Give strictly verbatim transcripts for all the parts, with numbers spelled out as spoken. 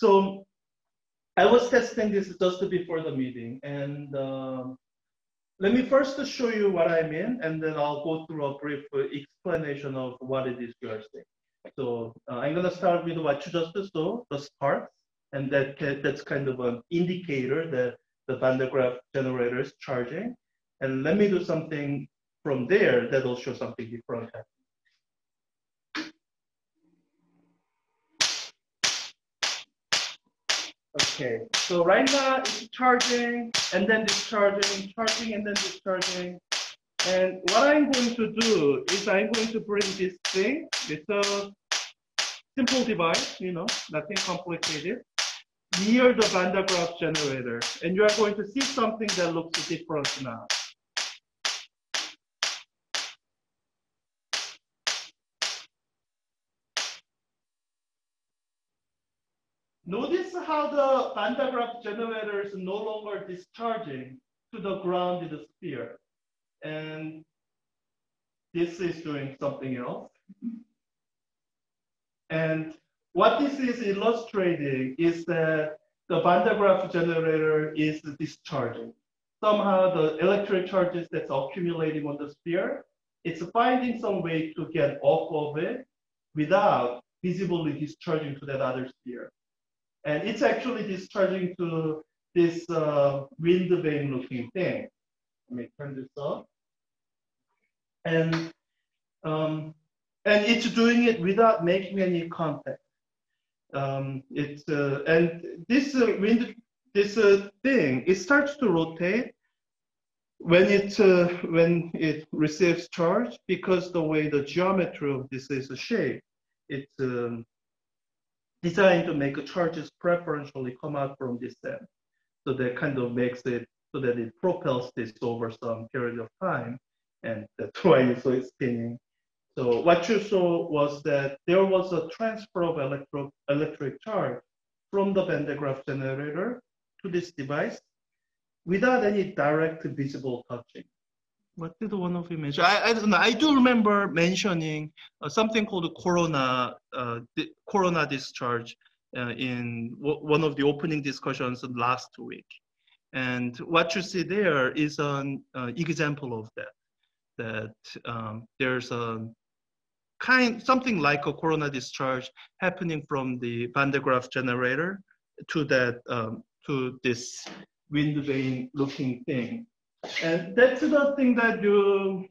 so I was testing this just before the meeting, and um, let me first show you what I mean, and then I'll go through a brief explanation of what it is you are saying. So uh, I'm going to start with what you just saw, the sparks, and that that's kind of an indicator that the Van de Graaff generator is charging. And let me do something from there that will show something different. Okay, so right now it's charging and then discharging, charging and then discharging. And what I'm going to do is I'm going to bring this thing, it's a simple device, you know, nothing complicated, near the Van de Graaff generator. And you are going to see something that looks different now. Notice how the Van de Graaff generator is no longer discharging to the grounded sphere. And this is doing something else. And what this is illustrating is that the Van de Graaff generator is discharging. Somehow the electric charges that's accumulating on the sphere, it's finding some way to get off of it without visibly discharging to that other sphere. And it's actually discharging to this uh, wind vane looking thing. Let me turn this off. And, um, and it's doing it without making any contact. Um, it's, uh, and this uh, wind, this uh, thing, it starts to rotate when it, uh, when it receives charge, because the way the geometry of this is shaped, it's um, designed to make charges preferentially come out from this end. So that kind of makes it so that it propels this over some period of time. And that's why you saw it spinning. So what you saw was that there was a transfer of electro electric charge from the Van de Graaff generator to this device without any direct visible touching. What did one of you mention? I, I don't know. I do remember mentioning uh, something called corona uh, di corona discharge uh, in w one of the opening discussions last week. And what you see there is an uh, example of that. That um, there's a kind something like a corona discharge happening from the Van de Graaff generator to that um, to this wind vane looking thing. And that's the thing that you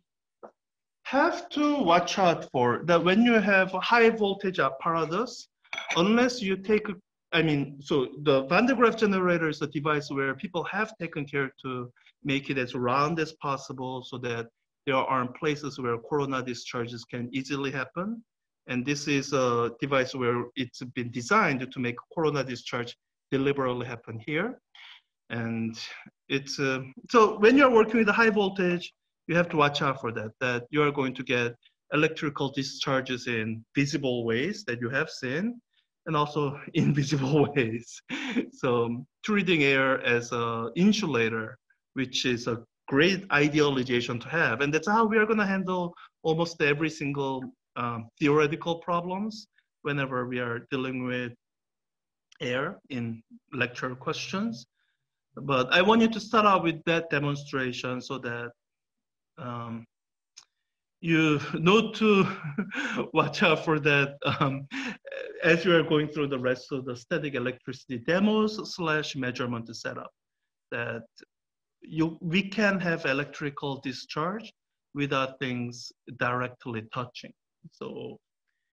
have to watch out for, that when you have a high voltage apparatus, unless you take, I mean, so the Van de Graaff generator is a device where people have taken care to make it as round as possible so that there aren't places where corona discharges can easily happen. And this is a device where it's been designed to make corona discharge deliberately happen here. And it's, uh, so when you're working with a high voltage, you have to watch out for that, that you are going to get electrical discharges in visible ways that you have seen, and also invisible ways. So treating air as an insulator, which is a great idealization to have. And that's how we are gonna handle almost every single um, theoretical problems whenever we are dealing with air in lecture questions. But I want you to start out with that demonstration so that um, you know to watch out for that um, as you are going through the rest of the static electricity demos slash measurement setup. That you we can have electrical discharge without things directly touching. So